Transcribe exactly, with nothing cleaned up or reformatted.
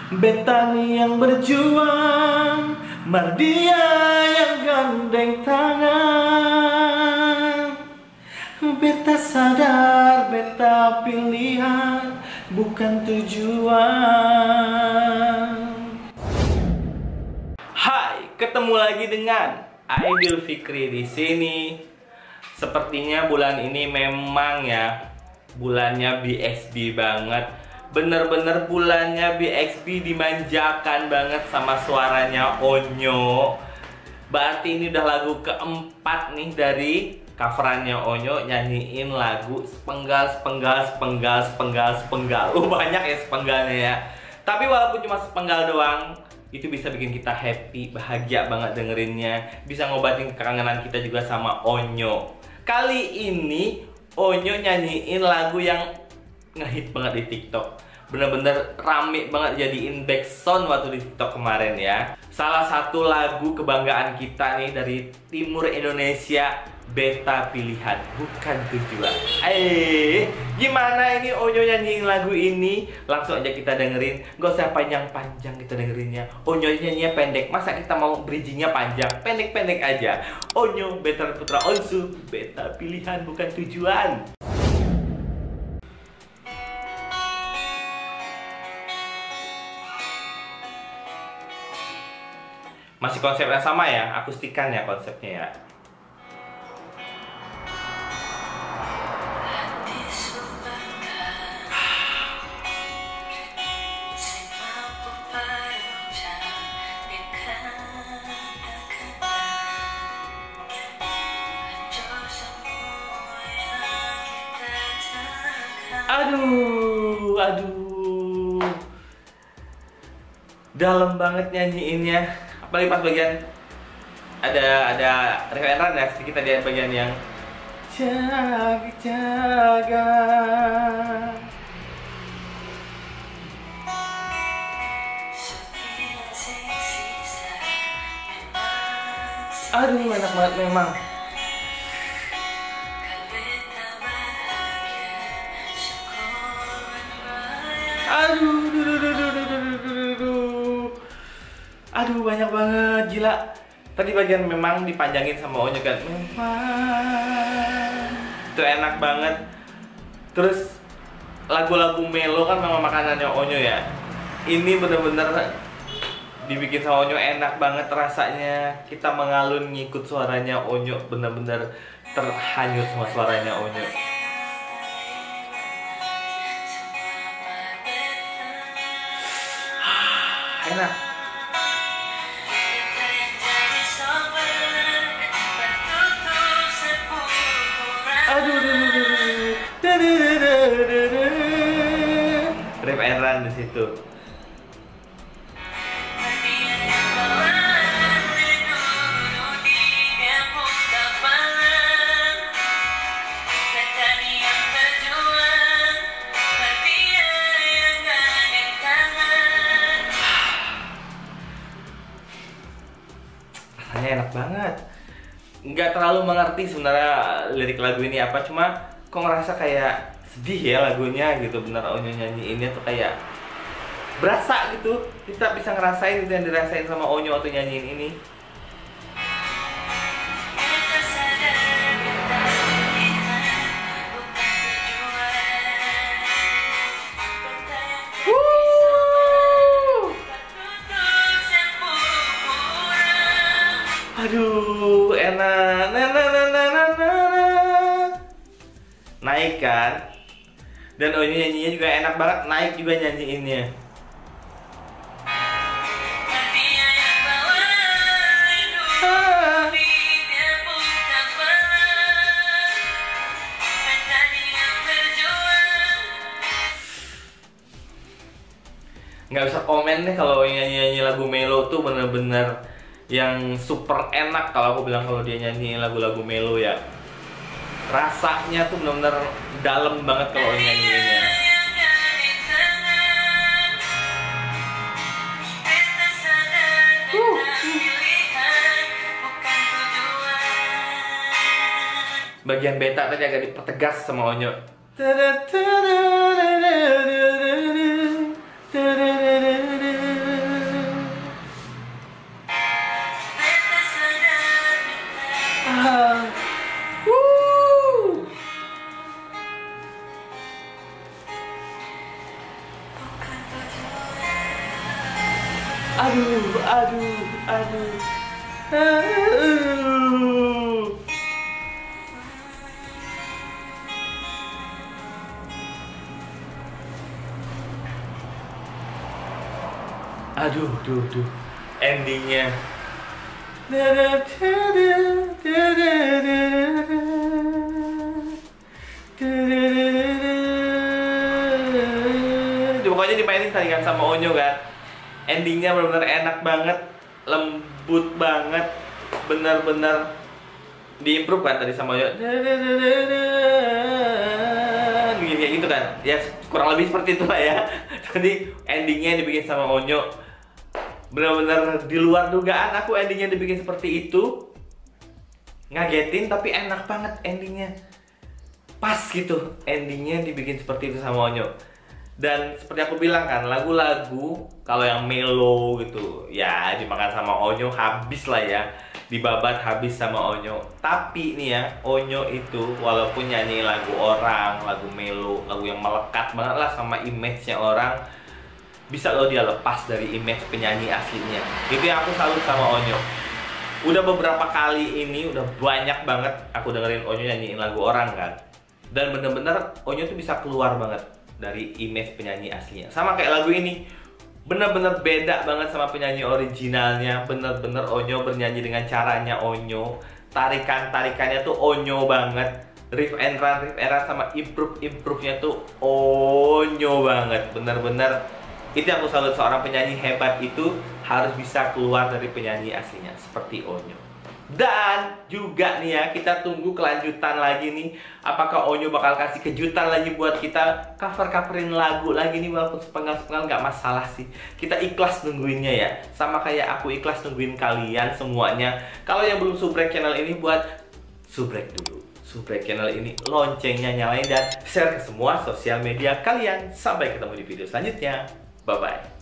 Betani yang berjuang, Mardia yang gandeng tangan. Beta sadar, beta pilihan, bukan tujuan. Hai, ketemu lagi dengan Aidil Fikri di sini. Sepertinya bulan ini memang ya bulannya B X B banget. Bener-bener bulannya B X B dimanjakan banget sama suaranya Onyo. Berarti ini udah lagu keempat nih dari coverannya Onyo nyanyiin lagu sepenggal, sepenggal, sepenggal, sepenggal, sepenggal. Oh banyak ya sepenggalnya ya. Tapi walaupun cuma sepenggal doang, itu bisa bikin kita happy, bahagia banget dengerinnya. Bisa ngobatin kekangenan kita juga sama Onyo. Kali ini Onyo nyanyiin lagu yang ngehit banget di TikTok. Bener-bener rame banget jadiin backsound waktu di TikTok kemarin ya. Salah satu lagu kebanggaan kita nih dari timur Indonesia, Beta Pilihan Bukan Tujuan. Eh, gimana ini Onyo nyanyiin lagu ini? Langsung aja kita dengerin. Gak usah panjang-panjang kita dengerinnya. Onyo nyanyinya pendek. Masa kita mau bridgingnya panjang? Pendek-pendek aja. Onyo, Beta Putra Onsu, Beta Pilihan Bukan Tujuan. Masih konsepnya sama ya, akustikan ya konsepnya ya. Aduh, aduh, dalam banget nyanyiinnya. Apalagi pas bagian ada ada referensi ya sedikit ada bagian yang jaga jaga. Aduh enak banget memang. Aduh, duh, duh, duh, duh, duh, duh, duh, duh. Aduh banyak banget, gila. Tadi bagian memang dipanjangin sama Onyo kan. Memang itu enak banget. Terus lagu-lagu melo kan memang makanannya Onyo ya. Ini bener-bener dibikin sama Onyo enak banget rasanya. Kita mengalun ngikut suaranya Onyo, bener-bener terhanyut sama suaranya Onyo. Enak. Aduh, rip and run di situ. Rasanya enak banget. Nggak terlalu mengerti sebenarnya lirik lagu ini apa, cuma kok ngerasa kayak sedih ya lagunya gitu. Bener Onyo nyanyiinnya tuh kayak berasa gitu, kita bisa ngerasain gitu yang dirasain sama Onyo waktu nyanyiin ini. Aduh, enak, nah, nah, nah, nah, nah, nah. Naik kan, dan Onyo nyanyinya juga enak banget, naik juga nyanyiinnya. Nggak bisa komen deh kalau nyanyi-nyanyi lagu melo tuh bener-bener yang super enak. Kalau aku bilang kalau dia nyanyi lagu-lagu melo ya, rasanya tuh bener-bener dalam banget kalau nyanyiinnya. Uh. Bagian beta tadi agak dipertegas sama Onyo. Aduh, aduh, aduh. Aduh. Aduh, duh, duh. Endingnya. Pokoknya dimainin tadi kan sama Onyo kan. Endingnya benar-benar enak banget, lembut banget, benar-benar diimprove kan tadi sama Onyo. Kayak gitu kan. Ya kurang lebih seperti itu lah ya. Jadi endingnya dibikin sama Onyo benar-benar di luar dugaan aku, endingnya dibikin seperti itu. Ngagetin tapi enak banget endingnya. Pas gitu endingnya dibikin seperti itu sama Onyo. Dan seperti aku bilang kan, lagu-lagu kalau yang melo gitu ya dimakan sama Onyo habis lah ya, dibabat habis sama Onyo. Tapi nih ya, Onyo itu walaupun nyanyi lagu orang, lagu melo, lagu yang melekat banget lah sama image-nya orang, bisa loh dia lepas dari image penyanyi aslinya. Itu yang aku salut sama Onyo. Udah beberapa kali ini, udah banyak banget aku dengerin Onyo nyanyiin lagu orang kan. Dan bener-bener Onyo tuh bisa keluar banget dari image penyanyi aslinya. Sama kayak lagu ini, bener-bener beda banget sama penyanyi originalnya. Bener-bener Onyo bernyanyi dengan caranya Onyo. Tarikan-tarikannya tuh Onyo banget. Riff and run, riff and run sama improve-improve-nya tuh Onyo banget. Bener-bener itu yang aku salut, seorang penyanyi hebat itu harus bisa keluar dari penyanyi aslinya seperti Onyo. Dan juga nih ya, kita tunggu kelanjutan lagi nih. Apakah Onyo bakal kasih kejutan lagi buat kita, cover-coverin lagu lagi nih, walaupun sepenggal-sepenggal nggak masalah sih. Kita ikhlas nungguinnya ya. Sama kayak aku ikhlas nungguin kalian semuanya. Kalau yang belum subrek channel ini, buat subrek dulu. Subrek channel ini, loncengnya nyalain dan share ke semua sosial media kalian. Sampai ketemu di video selanjutnya. Bye-bye.